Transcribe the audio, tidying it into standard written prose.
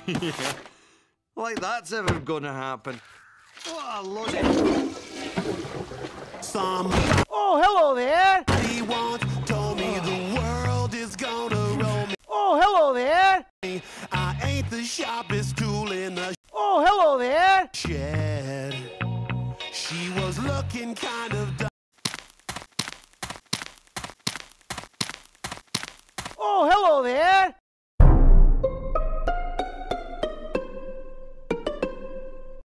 Yeah. Like that's ever gonna happen. What a load of... Oh, hello there. Somebody once told me the world is gonna roll me. Oh, hello there. I ain't the sharpest tool in the Oh, hello there. shed. She was looking kind of dumb. Oh, hello there.